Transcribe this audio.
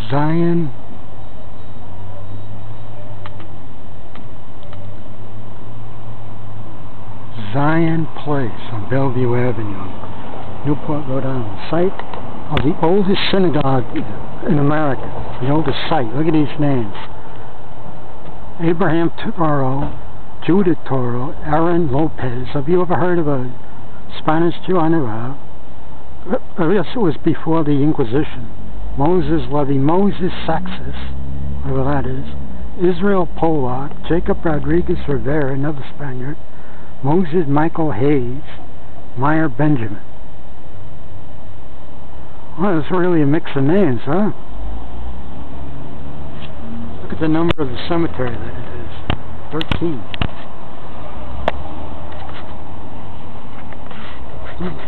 Zion Place on Bellevue Avenue, Newport, Rhode Island. Site of the oldest synagogue in America. The oldest site. Look at these names. Abraham Toro, Judith Toro, Aaron Lopez. Have you ever heard of a Spanish Jew on Iraq? I guess it was before the Inquisition. Moses Levy, Moses Saxis, whatever that is. Israel Polak, Jacob Rodriguez Rivera, another Spaniard. Moses Michael Hayes, Meyer Benjamin. Well, it's really a mix of names, huh? Look at the number of the cemetery that it is. 13.